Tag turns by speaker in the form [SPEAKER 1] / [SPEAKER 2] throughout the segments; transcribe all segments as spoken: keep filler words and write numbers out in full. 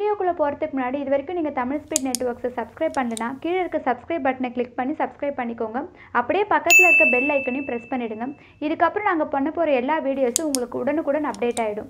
[SPEAKER 1] வீடியோக்குள்ள போறதுக்கு முன்னாடி இதுவரைக்கும் நீங்க தமிழ் ஸ்பீட் நெட்வொர்க்ஸை சப்ஸ்கிரைப் பண்ணலனா கீழ இருக்க சப்ஸ்கிரைப் பட்டனை கிளிக் பண்ணி சப்ஸ்கிரைப் பண்ணிக்கோங்க. அப்படியே பக்கத்துல இருக்க பெல் ஐகானையும் பிரஸ் பண்ணிடுங்க. இதுக்கு அப்புறம் நாங்க பண்ண போற எல்லா வீடியோஸும் உங்களுக்கு உடனுக்குடன் அப்டேட் ஆயிடும்.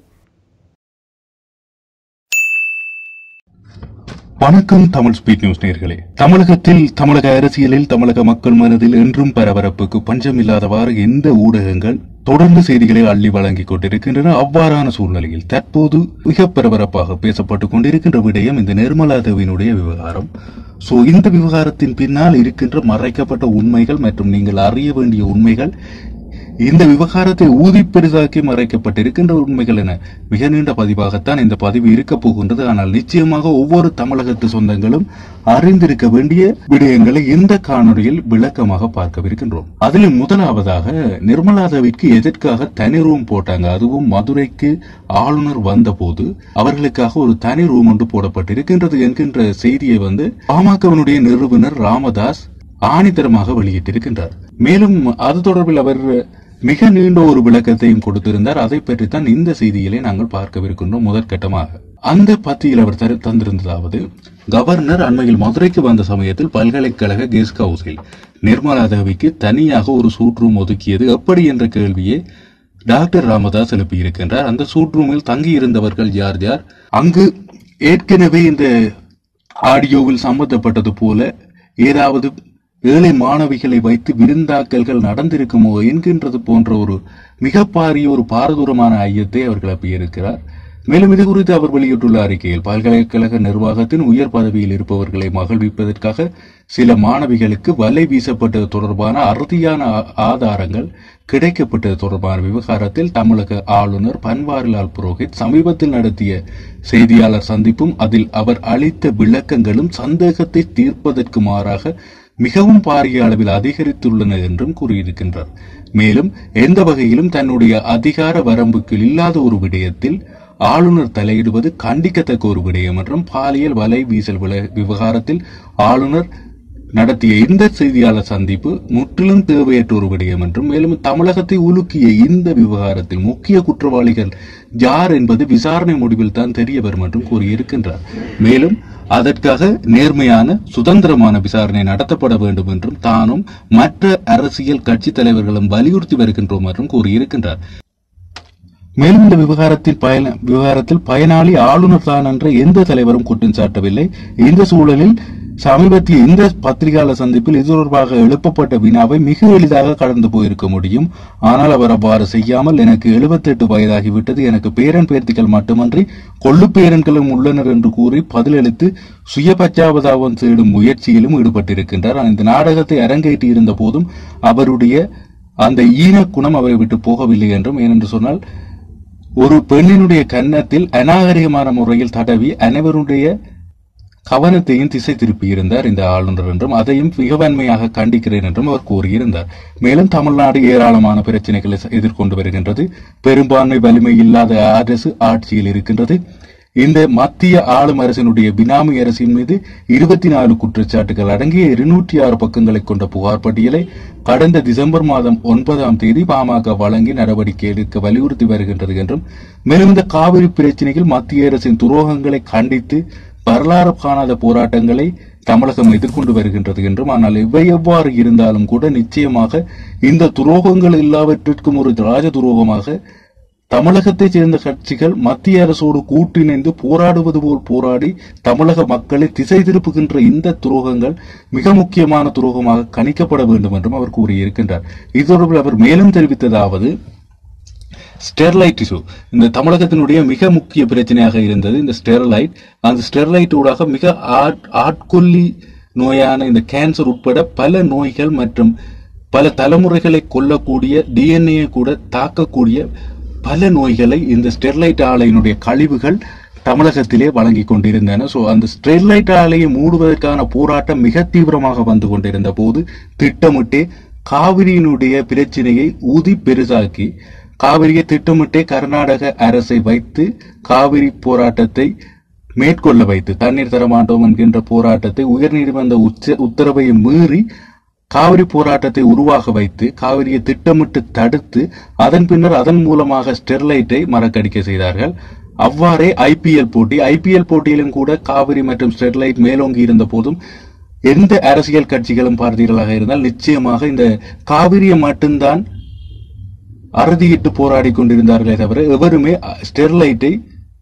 [SPEAKER 2] வணக்கம் தமிழ் ஸ்பீட் நியூஸ் நேயர்களே. தமிழகத்தில் தமிழக அரசியலில் தமிழக மக்கள் மனதில் என்றும் பரபரப்புக்கு பஞ்சமில்லாதவாறு எந்த ஊடகங்கள் தொடர்ந்து செய்திகளை அள்ளி வழங்கிக் கொண்டிருக்கின்றன. அவ்வாறான சூழ்நிலையில் தற்போது மிக பரபரப்பாக பேசப்பட்டுக் கொண்டிருக்கின்ற விடயம் இந்த நிர்மலா தேவியினுடைய விவகாரம். சோ இந்த விவகாரத்தின் பின்னால் இருக்கின்ற மறைக்கப்பட்ட உண்மைகள் மற்றும் நீங்கள் அறிய வேண்டிய உண்மைகள், இந்த விவகாரத்தை ஊதி பெரிதாக்கி மறைக்கப்பட்டிருக்கின்ற உண்மைகள் என மிக நீண்ட பதிவாகத்தான் இந்த பதிவு இருக்க போகின்றது. ஆனால் நிச்சயமாக ஒவ்வொரு தமிழகத்து சொந்தங்களும் அறிந்திருக்க வேண்டிய விடயங்களை இந்த காணொலியில் விளக்கமாக பார்க்கவிருக்கின்றோம். அதில் முதலாவதாக நிர்மலா தேவிக்கு எதற்காக தனி ரூம் போட்டாங்க, அதுவும் மதுரைக்கு ஆளுநர் வந்த போது அவர்களுக்காக ஒரு தனி ரூம் ஒன்று போடப்பட்டிருக்கின்றது என்கின்ற செய்தியை வந்து பாமகவினுடைய நிறுவனர் ராமதாஸ் ஆணித்தரமாக வெளியிட்டிருக்கின்றார். மேலும் அது தொடர்பில் அவர் மிக நீண்ட ஒரு விளக்கத்தையும் கொடுத்திருந்தார். அதை பற்றித்தான் இந்த செய்தியிலே நாங்கள் பார்க்கவிருக்கின்றோம். முதற்கட்டமாக அந்த பத்தியில் அவர் தந்திருந்ததாவது, கவர்னர் அண்மையில் மதுரைக்கு வந்த சமயத்தில் பல்கலைக்கழக கெஸ்ட் ஹவுஸில் நிர்மலா தேவிக்கு தனியாக ஒரு சூட் ரூம் ஒதுக்கியது எப்படி என்ற கேள்வியை டாக்டர் ராமதாஸ் எழுப்பியிருக்கின்றார். அந்த சூட் ரூமில் தங்கி இருந்தவர்கள் யார் யார், அங்கு ஏற்கனவே இந்த ஆடியோவில் சம்பந்தப்பட்டது போல ஏதாவது ஏழை மாணவிகளை வைத்து விருந்தாக்கல்கள் நடந்திருக்குமோ என்கின்றது போன்ற ஒரு மிக பாரிய ஒரு பாரதூரமான ஐயத்தை அவர் கிளப்பியிருக்கிறார். மேலும் இது குறித்து அவர் வெளியிட்டுள்ள அறிக்கையில், பல்கலைக்கழக நிர்வாகத்தின் உயர் பதவியில் இருப்பவர்களை மகிழ்விப்பதற்காக சில மாணவிகளுக்கு வலை வீசப்பட்டது தொடர்பான அறுதியான ஆதாரங்கள் கிடைக்கப்பட்டது தொடர்பான விவகாரத்தில் தமிழக ஆளுநர் பன்வாரிலால் புரோஹித் சமீபத்தில் நடத்திய செய்தியாளர் சந்திப்பும் அதில் அவர் அளித்த விளக்கங்களும் சந்தேகத்தை தீர்ப்பதற்கு மாறாக மிகவும் பாரிய அளவில் அதிகரித்துள்ளன என்றும் கூறியிருக்கின்றார். மேலும் எந்த வகையிலும் தன்னுடைய அதிகார வரம்புக்கு இல்லாத ஒரு விடயத்தில் ஆளுநர் தலையிடுவது கண்டிக்கத்தக்க ஒரு விடயம் என்றும், பாலியல் வலை வீசல் விவகாரத்தில் ஆளுநர் நடத்திய இந்த செய்தியாளர் சந்திப்பு முற்றிலும் தேவையற்ற ஒரு விடயம் என்றும், மேலும் தமிழகத்தை உலுக்கிய இந்த விவகாரத்தில் முக்கிய குற்றவாளிகள் யார் என்பது விசாரணை முடிவில் தான் தெரிய வரும் என்றும் கூறியிருக்கின்றார். மேலும் அதற்காக நேர்மையான சுதந்திரமான விசாரணை நடத்தப்பட வேண்டும் என்றும் தானும் மற்ற அரசியல் கட்சி தலைவர்களும் வலியுறுத்தி வருகின்றோம் என்றும் கூறியிருக்கின்றார். மேலும் இந்த விவகாரத்தில் பயன விவகாரத்தில் பயனாளி ஆளுநர் தான் என்ற எந்த தலைவரும் குற்றம் சாட்டவில்லை. இந்த சூழலில் சமீபத்திய இந்த பத்திரிகையாளர் சந்திப்பில் இது தொடர்பாக எழுப்பப்பட்ட வினாவை மிக எளிதாக கடந்து போயிருக்க முடியும். ஆனால் அவர் அவ்வாறு செய்யாமல், எனக்கு எழுபத்தி எட்டு வயதாகிவிட்டது, எனக்கு பேரன் பேர்த்திகள் மட்டுமன்றி கொள்ளு பேரன்களும் உள்ளனர் என்று கூறி பதிலளித்து சுய பச்சாவதாபம் தேடும் முயற்சியிலும் ஈடுபட்டிருக்கின்றார். இந்த நாடகத்தை அரங்கேற்றி இருந்த போதும் அவருடைய அந்த ஈன குணம் அவரை விட்டு போகவில்லை என்றும், ஏனென்று சொன்னால் ஒரு பெண்ணினுடைய கன்னத்தில் அநாகரிகமான முறையில் தடவி அனைவருடைய கவனத்தையும் திசை திருப்பி இருந்தார் இந்த ஆளுநர் என்றும், அதையும் மிக வன்மையாக கண்டிக்கிறேன் என்றும் அவர் கூறியிருந்தார். மேலும் தமிழ்நாடு ஏராளமான பிரச்சனைகளை எதிர்கொண்டு வருகின்றது. பெரும்பான்மை வலிமை இல்லாத அரசு ஆட்சியில் இருக்கின்றது. இந்த மத்திய ஆளும் அரசினுடைய பினாமி அரசின் மீது இருபத்தி நாலு குற்றச்சாட்டுகள் அடங்கிய இருநூற்றி ஆறு பக்கங்களை கொண்ட புகார் பட்டியலை கடந்த டிசம்பர் மாதம் ஒன்பதாம் தேதி பாமக வழங்கி நடவடிக்கை எடுக்க வலியுறுத்தி வருகின்றது என்றும், மேலும் இந்த காவிரி பிரச்சனையில் மத்திய அரசின் துரோகங்களை கண்டித்து வரலாறு காணாத போராட்டங்களை தமிழகம் எதிர்கொண்டு வருகின்றது என்றும், ஆனால் இவை எவ்வாறு இருந்தாலும் கூட நிச்சயமாக இந்த துரோகங்கள் எல்லாவற்றிற்கும் ஒரு ராஜ துரோகமாக தமிழகத்தைச் சேர்ந்த கட்சிகள் மத்திய அரசோடு கூட்டிணைந்து போராடுவது போல் போராடி தமிழக மக்களை திசை திருப்புகின்ற இந்த துரோகங்கள் மிக முக்கியமான துரோகமாக கணிக்கப்பட வேண்டும் என்றும் அவர் கூறியிருக்கின்றார். இது தொடர்பில் அவர் மேலும் தெரிவித்ததாவது, ஸ்டெர்லைட் இஷ்யூ இந்த தமிழகத்தினுடைய மிக முக்கிய பிரச்சனையாக இருந்தது. இந்த ஸ்டெர்லைட் அந்த ஸ்டெர்லைட் ஊடாக மிக ஆட்கொல்லி நோயான இந்த கேன்சர் உட்பட பல நோய்கள் மற்றும் பல தலைமுறைகளை கொல்லக்கூடிய, டிஎன்ஏ கூட தாக்கக்கூடிய பல நோய்களை இந்த ஸ்டெர்லைட் ஆலையினுடைய கழிவுகள் தமிழகத்திலே வழங்கி கொண்டிருந்தன. சோ அந்த ஸ்டெர்லைட் ஆலையை மூடுவதற்கான போராட்டம் மிக தீவிரமாக வந்து கொண்டிருந்த போது திட்டமிட்டே காவிரியினுடைய பிரச்சனையை ஊதி பெருசாக்கி காவிரியை திட்டமிட்டே கர்நாடக அரசை வைத்து காவிரி போராட்டத்தை மேற்கொள்ள வைத்து தண்ணீர் தரமாட்டோம் என்கின்ற போராட்டத்தை உயர்நீதிமன்ற உச்ச உத்தரவை மீறி காவிரி போராட்டத்தை உருவாக வைத்து காவிரியை திட்டமிட்டு தடுத்து அதன் பின்னர் அதன் மூலமாக ஸ்டெர்லைட்டை மறக்கடிக்க செய்தார்கள். அவ்வாறே ஐபிஎல் போட்டி ஐபிஎல் போட்டியிலும் கூட காவிரி மற்றும் ஸ்டெர்லைட் மேலோங்கி இருந்த போதும் எந்த அரசியல் கட்சிகளும் பார்த்தீர்களாக இருந்தால் நிச்சயமாக இந்த காவிரியை மட்டும்தான் அறுதியிட்டு போராடி கொண்டிருந்தார்களே தவிர எவருமே ஸ்டெர்லைட்டை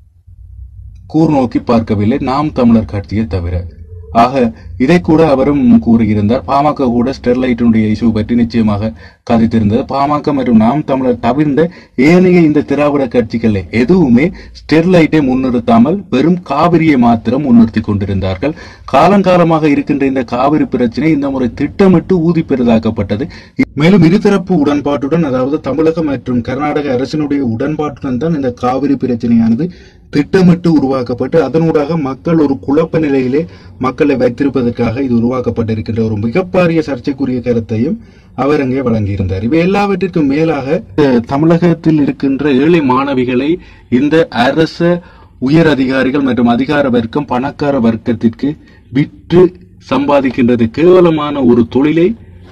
[SPEAKER 2] கூர்நோக்கி பார்க்கவில்லை, நாம் தமிழர் கட்சியை தவிர. ஆக இதை கூட அவரும் கூறியிருந்தார். பாமக கூட ஸ்டெர்லைட்டினுடைய இஷ்யூ பற்றி நிச்சயமாக கதைத்திருந்தது. பாமக மற்றும் நாம் தமிழர் தவிர்ந்த ஏனைய இந்த திராவிட கட்சிகளை எதுவுமே ஸ்டெர்லைட்டை முன்னிறுத்தாமல் வெறும் காவிரியை மாத்திரம் முன்னிறுத்திக் கொண்டிருந்தார்கள். காலங்காலமாக இருக்கின்ற இந்த காவிரி பிரச்சனை இந்த முறை திட்டமிட்டு ஊதி பெரிதாக்கப்பட்டது. மேலும் இருதரப்பு உடன்பாட்டுடன், அதாவது தமிழக மற்றும் கர்நாடக அரசினுடைய உடன்பாட்டுடன் தான் இந்த காவிரி பிரச்சனையானது திட்டமிட்டு உருவாக்கப்பட்டு அதனூடாக மக்கள் ஒரு குழப்ப நிலையிலே மக்களை வைத்திருப்பதற்காக இது உருவாக்கப்பட்டிருக்கின்ற ஒரு மிகப்பெரிய சர்ச்சைக்குரிய கருத்தையும் அவர் அங்கே வழங்கியிருந்தார். இவை எல்லாவற்றிற்கும் மேலாக தமிழகத்தில் இருக்கின்ற ஏழை மாணவிகளை இந்த அரச உயர் அதிகாரிகள் மற்றும் அதிகார வர்க்கம் பணக்கார வர்க்கத்திற்கு விற்று சம்பாதிக்கின்றது கேவலமான ஒரு தொழிலை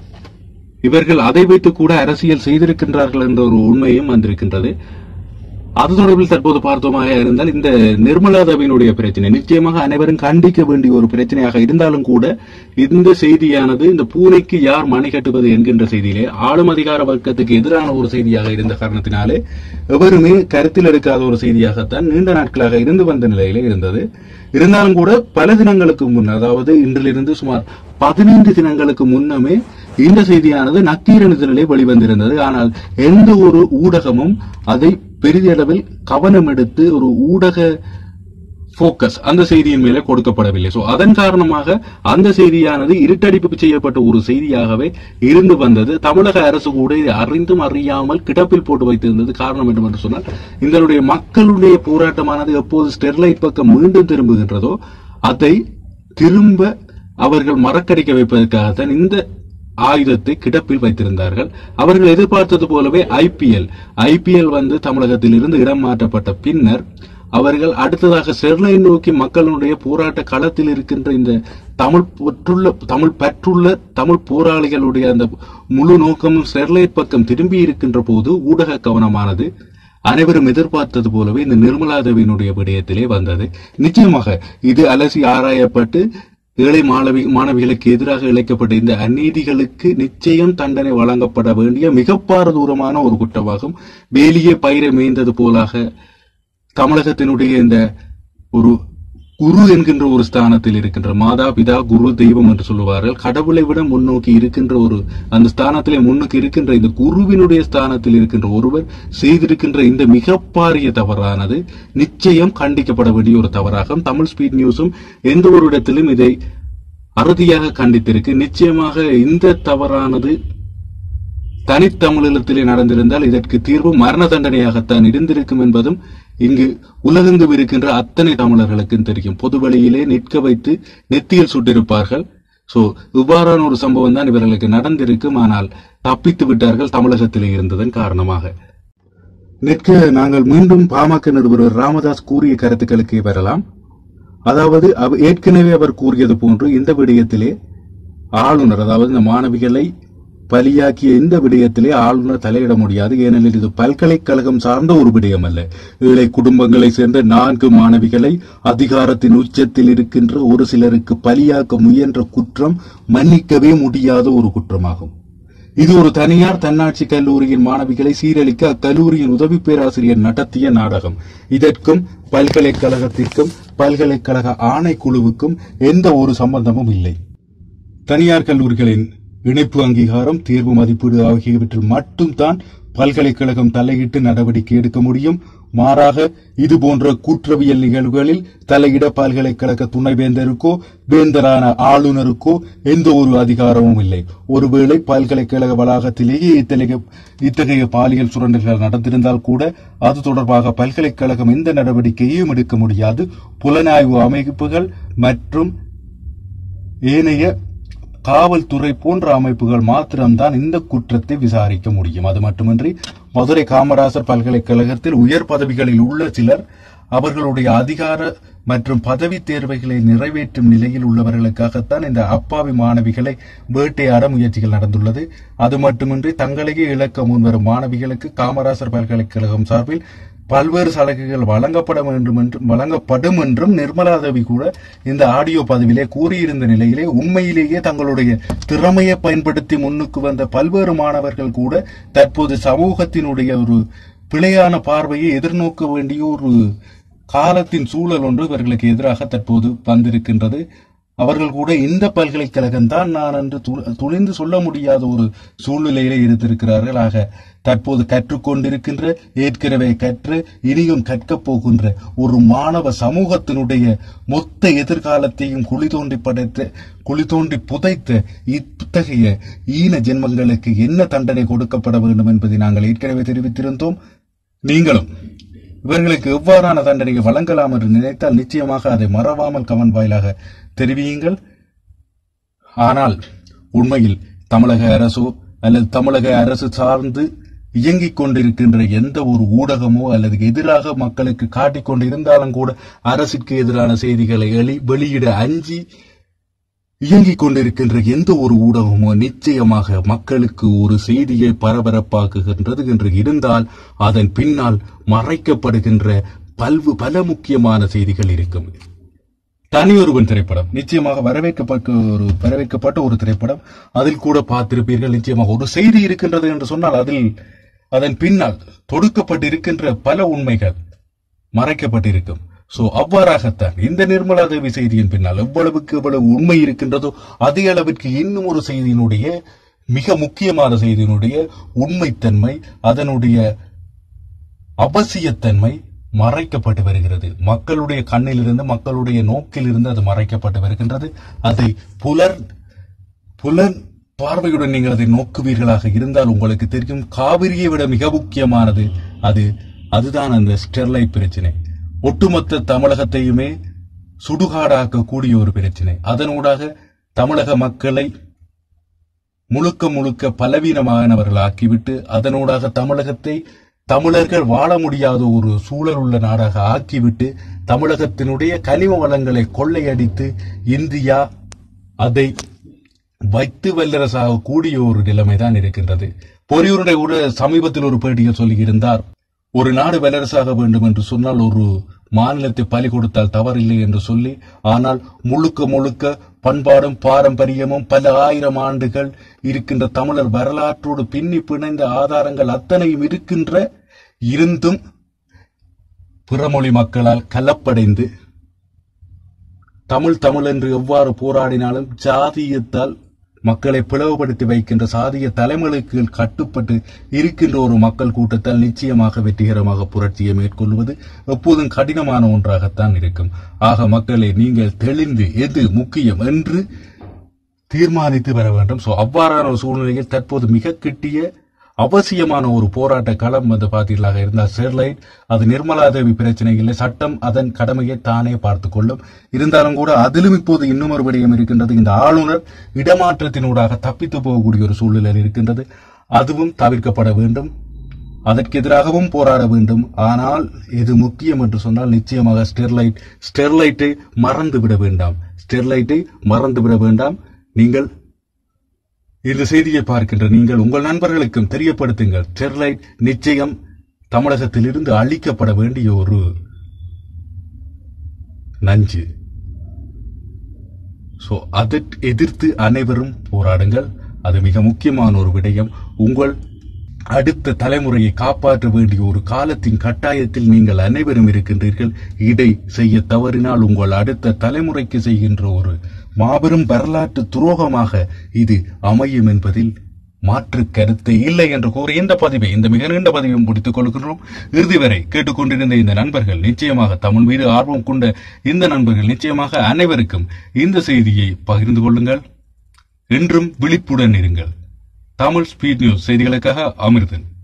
[SPEAKER 2] இவர்கள் அதை வைத்து கூட அரசியல் செய்திருக்கின்றார்கள் என்ற ஒரு உண்மையும் வந்திருக்கின்றது. அது தொடர்பில் தற்போது பார்த்தோமாக இருந்தால் இந்த நிர்மலா தேவியினுடைய பிரச்சனை நிச்சயமாக அனைவரும் கண்டிக்க வேண்டிய ஒரு பிரச்சனையாக இருந்தாலும் கூட இந்த செய்தியானது இந்த பூனைக்கு யார் மணி கட்டுவது என்கின்ற செய்தியிலே ஆளும் அதிகார வர்க்கத்துக்கு எதிரான ஒரு செய்தியாக இருந்த காரணத்தினாலே எவருமே கருத்தில் எடுக்காத ஒரு செய்தியாகத்தான் நீண்ட நாட்களாக இருந்து வந்த நிலையிலே இருந்தது. இருந்தாலும் கூட பல தினங்களுக்கு முன், அதாவது இன்றிலிருந்து சுமார் பதினைந்து தினங்களுக்கு முன்னமே இந்த செய்தியானது நக்கீரனிதழிலே வெளிவந்திருந்தது. ஆனால் எந்த ஒரு ஊடகமும் அதை பெரிதளவில் கவனம் எடுத்து ஒரு ஊடக போக்கஸ் அந்த செய்தியின் மேலே கொடுக்கப்படவில்லை. சோ அதன் காரணமாக அந்த செய்தியானது இருட்டடிப்பு செய்யப்பட்ட ஒரு செய்தியாகவே இருந்து வந்தது. தமிழக அரசு கூட இதை அறிந்தும் அறியாமல் கிடப்பில் போட்டு வைத்திருந்தது. காரணம் என்று சொன்னால் இதனுடைய மக்களுடைய போராட்டமானது எப்போது ஸ்டெர்லைட் பக்கம் மீண்டும் திரும்புகின்றதோ அதை திரும்ப அவர்கள் மறக்கடிக்க வைப்பதற்காகத்தான் இந்த ஆயுதத்தை கிடப்பில் வைத்திருந்தார்கள். அவர்கள் எதிர்பார்த்தது போலவே ஐபிஎல் ஐபிஎல் வந்து தமிழகத்தில் இருந்து இடம் மாற்றப்பட்ட பின்னர் அவர்கள் அடுத்ததாக ஸ்டெர்லைட் நோக்கி மக்களுடைய போராட்ட களத்தில் இருக்கின்ற இந்த தமிழ் பற்றுள்ள தமிழ் பற்றுள்ள தமிழ் போராளிகளுடைய அந்த முழு நோக்கமும் ஸ்டெர்லைட் பக்கம் திரும்பி இருக்கின்ற போது ஊடக கவனமானது அனைவரும் எதிர்பார்த்தது போலவே இந்த நிர்மலா தேவியினுடைய விடயத்திலே வந்தது. நிச்சயமாக இது அலசி ஆராயப்பட்டு ஏழை மாணவி மாணவிகளுக்கு எதிராக இழைக்கப்பட்ட இந்த அநீதிகளுக்கு நிச்சயம் தண்டனை வழங்கப்பட வேண்டிய மிக பாரதூரமான ஒரு குற்றமாகும். வேலியே பயிரை மேய்ந்தது போலாக தமிழகத்தினுடைய இந்த ஒரு குரு என்கின்ற ஒரு ஸ்தானத்தில் இருக்கின்ற மாதா பிதா குரு தெய்வம் என்று சொல்லுவார்கள். கடவுளை விட முன்னோக்கி இருக்கின்ற ஒரு அந்த ஸ்தானத்திலே முன்னுக்கு இருக்கின்ற இந்த குருவினுடைய ஸ்தானத்தில் இருக்கின்ற ஒருவர் செய்திருக்கின்ற இந்த மிக பாரிய தவறானது நிச்சயம் கண்டிக்கப்பட வேண்டிய ஒரு தவறாகும். தமிழ் ஸ்பீட் நியூஸும் எந்த ஒரு இடத்திலும் இதை அறுதியாக கண்டித்திருக்கு. நிச்சயமாக இந்த தவறானது தனித்தமிழீழத்திலே நடந்திருந்தால் இதற்கு தீர்வு மரண தண்டனையாகத்தான் இருந்திருக்கும் என்பதும் இங்கு உலகெங்கும் இருக்கின்ற அத்தனை தமிழர்களுக்கும் தெரியும். பொது வழியிலே நிற்க வைத்து நெத்தியில் சுட்டிருப்பார்கள். சோ இவ்வாறான ஒரு சம்பவம் தான் இவர்களுக்கு நடந்திருக்கும். ஆனால் தப்பித்து விட்டார்கள் தமிழகத்திலே இருந்ததன் காரணமாக. நிற்க நாங்கள் மீண்டும் பாமக நிறுவனர் ராமதாஸ் கூறிய கருத்துக்களுக்கு வரலாம். அதாவது ஏற்கனவே அவர் கூறியது போன்று இந்த விடயத்திலே ஆளுநர், அதாவது இந்த மாணவிகளை பலியாக்கிய இந்த விடயத்திலே ஆளுநர் தலையிட முடியாது. ஏனெனில் இது பல்கலைக்கழகம் சார்ந்த ஒரு விடயம் அல்ல. ஏழை குடும்பங்களை சேர்ந்த நான்கு மாணவிகளை அதிகாரத்தின் உச்சத்தில் இருக்கின்ற ஒரு சிலருக்கு பலியாக்க முயன்ற குற்றம் மன்னிக்கவே முடியாத ஒரு குற்றமாகும். இது ஒரு தனியார் தன்னாட்சி கல்லூரியின் மாணவிகளை சீரழிக்க அக்கல்லூரியின் உதவி பேராசிரியர் நடத்திய நாடகம். இதற்கும் பல்கலைக்கழகத்திற்கும் பல்கலைக்கழக ஆணைக்குழுவுக்கும் எந்த ஒரு சம்பந்தமும் இல்லை. தனியார் கல்லூரிகளின் இணைப்பு அங்கீகாரம், தேர்வு மதிப்பீடு ஆகியவற்றில் மட்டும்தான் பல்கலைக்கழகம் தலையிட்டு நடவடிக்கை எடுக்க முடியும். மாறாக இது போன்ற குற்றவியல் நிகழ்வுகளில் தலையிட பல்கலைக்கழக துணைவேந்தருக்கோ வேந்தரான ஆளுநருக்கோ எந்த ஒரு அதிகாரமும் இல்லை. ஒருவேளை பல்கலைக்கழக வளாகத்திலேயே இத்தகைய இத்தகைய பாலியல் சுரண்டல்கள் நடந்திருந்தால் கூட அது தொடர்பாக பல்கலைக்கழகம் எந்த நடவடிக்கையும் எடுக்க முடியாது. புலனாய்வு அமைப்புகள் மற்றும் ஏனைய காவல்துறை போன்ற அமைப்புகள் மாத்திரம்தான் இந்த குற்றத்தை விசாரிக்க முடியும். அது மட்டுமின்றி மதுரை காமராசர் பல்கலைக்கழகத்தில் உயர் பதவிகளில் உள்ள சிலர் அவர்களுடைய அதிகார மற்றும் பதவி தேர்வுகளை நிறைவேற்றும் நிலையில் உள்ளவர்களுக்காகத்தான் இந்த அப்பாவி மாணவிகளை வேட்டையாட முயற்சிகள் நடந்துள்ளது. அது மட்டுமின்றி தங்களையே இழக்க முன்வரும் மாணவிகளுக்கு காமராசர் பல்கலைக்கழகம் சார்பில் பல்வேறு சலுகைகள் வழங்கப்பட வேண்டும் என்றும் வழங்கப்படும் என்றும் நிர்மலா தேவி கூட இந்த ஆடியோ பதிவிலே கூறியிருந்த நிலையிலே உண்மையிலேயே தங்களுடைய திறமையை பயன்படுத்தி முன்னுக்கு வந்த பல்வேறு மாணவர்கள் கூட தற்போது சமூகத்தினுடைய ஒரு பிழையான பார்வையை எதிர்நோக்க வேண்டிய ஒரு காலத்தின் சூழல் ஒன்று இவர்களுக்கு எதிராக தற்போது வந்திருக்கின்றது. அவர்கள் கூட இந்த பல்கலைக்கழகம் தான் நான் என்று துணிந்து சொல்ல முடியாத ஒரு சூழ்நிலையிலே இருந்திருக்கிறார்கள். ஆக தற்போது கற்றுக்கொண்டிருக்கின்ற, ஏற்கனவே கற்று இனியும் கற்கப் போகின்ற ஒரு மாணவ சமூகத்தினுடைய மொத்த எதிர்காலத்தையும் குழி தோண்டி படைத்த குழி தோண்டி புதைத்த இத்தகைய ஈன ஜென்மங்களுக்கு என்ன தண்டனை கொடுக்கப்பட வேண்டும் என்பதை நாங்கள் ஏற்கனவே தெரிவித்திருந்தோம். நீங்களும் இவர்களுக்கு எவ்வாறான தண்டனையை வழங்கலாம் என்று நினைத்தால் நிச்சயமாக அதை மறவாமல் கமெண்ட் வாயிலாக தெரிவியுங்கள். ஆனால் உண்மையில் தமிழக அரசோ அல்லது தமிழக அரசு சார்ந்து இயங்கிக் கொண்டிருக்கின்ற எந்த ஒரு ஊடகமோ அல்லது எதிராக மக்களுக்கு காட்டிக் கொண்டிருந்தாலும் கூட அரசுக்கு எதிரான செய்திகளை வெளியிட அஞ்சி இயங்கிக் கொண்டிருக்கின்ற எந்த ஒரு ஊடகமோ நிச்சயமாக மக்களுக்கு ஒரு செய்தியை பரபரப்பாக்குகின்றது என்று இருந்தால் அதன் பின்னால் மறைக்கப்படுகின்ற பல்வு பல முக்கியமான செய்திகள் இருக்கும். தனியொருவன் திரைப்படம் நிச்சயமாக வரவேற்கப்பட்ட ஒரு வரவேற்கப்பட்ட ஒரு திரைப்படம். அதில் கூட பார்த்திருப்பீர்கள். நிச்சயமாக ஒரு செய்தி இருக்கின்றது என்று சொன்னால் அதில் அதன் பின்னால் தொடுக்கப்பட்டிருக்கின்ற பல உண்மைகள் மறைக்கப்பட்டிருக்கும். சோ அவ்வாறாகத்தான் இந்த நிர்மலா தேவி செய்தியின் பின்னால் எவ்வளவுக்கு எவ்வளவு உண்மை இருக்கின்றதோ அதே அளவிற்கு இன்னும் ஒரு செய்தியினுடைய மிக முக்கியமான செய்தியினுடைய உண்மைத்தன்மை, அதனுடைய அவசியத்தன்மை மறைக்கப்பட்டு வருகிறது. மக்களுடைய கண்ணிலிருந்து, மக்களுடைய நோக்கிலிருந்து அது மறைக்கப்பட்டு வருகின்றது. அதை புலர் புலர் பார்வையுடன் நீங்கள் அதை நோக்குவீர்களாக இருந்தால் உங்களுக்கு தெரியும், காவிரியை விட மிக முக்கியமானது அது அதுதான் அந்த ஸ்டெர்லைட் பிரச்சனை. ஒட்டுமொத்த தமிழகத்தையுமே சுடுகாடாக்கக்கூடிய ஒரு பிரச்சனை. அதனூடாக தமிழக மக்களை முழுக்க முழுக்க பலவீனமானவர்கள் ஆக்கிவிட்டு அதனூடாக தமிழகத்தை தமிழர்கள் வாழ முடியாத ஒரு சூழல் உள்ள நாடாக ஆக்கிவிட்டு தமிழகத்தினுடைய கனிம வளங்களை கொள்ளையடித்து இந்தியா அதை வைத்து வல்லரசாக கூடிய ஒரு நிலைமைதான் இருக்கின்றது. பொறியூருடைய கூட சமீபத்தில் ஒரு பேட்டியில் சொல்லியிருந்தார், ஒரு நாடு வல்லரசாக வேண்டும் என்று சொன்னால் ஒரு மாநிலத்தை பலி கொடுத்தால் தவறில்லை என்று சொல்லி, ஆனால் முழுக்க முழுக்க பண்பாடும் பாரம்பரியமும் பல ஆயிரம் ஆண்டுகள் இருக்கின்ற தமிழர் வரலாற்றோடு பின்னி பிணைந்த ஆதாரங்கள் அத்தனையும் இருக்கின்ற இருந்தும் பிறமொழி மக்களால் கலப்படைந்து தமிழ் தமிழ் என்று எவ்வாறு போராடினாலும் ஜாதியத்தால் மக்களை பிளவுபடுத்தி வைக்கின்ற சாதிய தலைமைகளுக்கு கட்டுப்பட்டு இருக்கின்ற ஒரு மக்கள் கூட்டத்தால் நிச்சயமாக வெற்றிகரமாக புரட்சியை மேற்கொள்வது எப்போதும் கடினமான ஒன்றாகத்தான் இருக்கும். ஆக மக்களை நீங்கள் தெளிந்து எது முக்கியம் என்று தீர்மானித்து வர வேண்டும். சோ அவ்வாறான ஒரு சூழ்நிலையில் தற்போது மிக கிட்டிய அவசியமான ஒரு போராட்ட களம் வந்து பார்த்தீர்களாக இருந்தால் ஸ்டெர்லைட், அது நிர்மலா தேவி பிரச்சனை இல்லை, சட்டம் அதன் கடமையை தானே பார்த்துக் கொள்ளும். இருந்தாலும் கூட அதிலும் இப்போது இன்னும் ஒரு விடயம் இருக்கின்றது. இந்த ஆளுநர் இடமாற்றத்தினூடாக தப்பித்து போகக்கூடிய ஒரு சூழ்நிலை இருக்கின்றது. அதுவும் தவிர்க்கப்பட வேண்டும். அதற்கு எதிராகவும் போராட வேண்டும். ஆனால் இது முக்கியம் என்று சொன்னால் நிச்சயமாக ஸ்டெர்லைட் ஸ்டெர்லைட்டை மறந்துவிட வேண்டாம். ஸ்டெர்லைட்டை மறந்துவிட வேண்டாம். நீங்கள் இந்த செய்தியை பார்க்கின்ற நீங்கள் உங்கள் நண்பர்களுக்கும் தெரியப்படுத்துங்கள். ஸ்டெர்லைட் நிச்சயம் தமிழகத்தில் இருந்து அழிக்கப்பட வேண்டிய ஒரு நஞ்சு. சோ அதை எதிர்த்து அனைவரும் போராடுங்கள். அது மிக முக்கியமான ஒரு விடயம். உங்கள் அடுத்த தலைமுறையை காப்பாற்ற வேண்டிய ஒரு காலத்தின் கட்டாயத்தில் நீங்கள் அனைவரும் இருக்கின்றீர்கள். இதை செய்ய தவறினால் உங்கள் அடுத்த தலைமுறைக்கு செய்கின்ற ஒரு மாபெரும் வரலாற்று துரோகமாக இது அமையும் என்பதில் மாற்று கருத்து இல்லை என்று கூறி இந்த பதிவை இந்த மிக நீண்ட பதிவையும் முடித்துக் கொள்கின்றோம். இறுதி வரை கேட்டுக்கொண்டிருந்த இந்த நண்பர்கள் நிச்சயமாக தமிழ் மீது ஆர்வம் கொண்ட இந்த நண்பர்கள் நிச்சயமாக அனைவருக்கும் இந்த செய்தியை பகிர்ந்து கொள்ளுங்கள். என்றும் விழிப்புடன் இருங்கள். தமிழ் ஸ்பீட் நியூஸ் செய்திகளுக்காக அமிர்தன்.